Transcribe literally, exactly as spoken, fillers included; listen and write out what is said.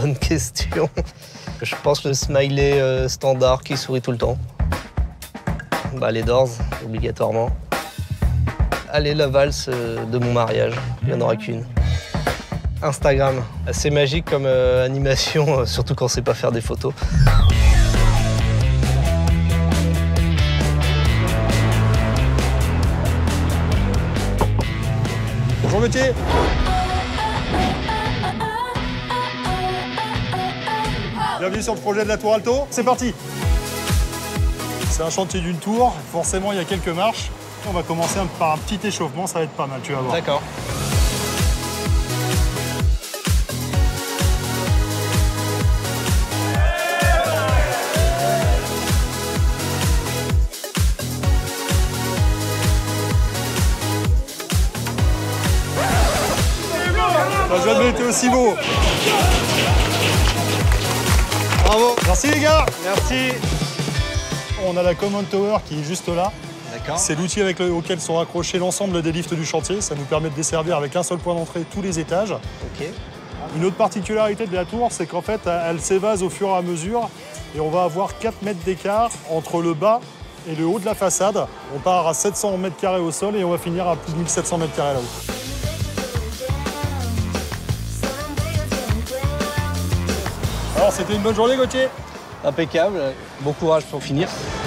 bonne question. Je pense le smiley euh, standard qui sourit tout le temps. Bah, les Doors, obligatoirement. Allez, la valse euh, de mon mariage, il n'y en aura qu'une. Instagram, assez magique comme euh, animation, euh, surtout quand on sait pas faire des photos. Bonjour Gauthier. Bienvenue sur le projet de la Tour Alto. C'est parti. C'est un chantier d'une tour. Forcément, il y a quelques marches. On va commencer par un petit échauffement. Ça va être pas mal, tu vas voir. D'accord. T'as jamais été aussi beau. Bravo. Merci les gars. Merci. On a la Command Tower qui est juste là. D'accord. C'est l'outil avec le, auquel sont raccrochés l'ensemble des lifts du chantier. Ça nous permet de desservir avec un seul point d'entrée tous les étages. Ok. Une autre particularité de la tour, c'est qu'en fait, elle s'évase au fur et à mesure. Et on va avoir quatre mètres d'écart entre le bas et le haut de la façade. On part à sept cents mètres carrés au sol et on va finir à plus de mille sept cents mètres carrés là-haut. Alors, c'était une bonne journée, Gauthier? Impeccable. Bon courage pour finir.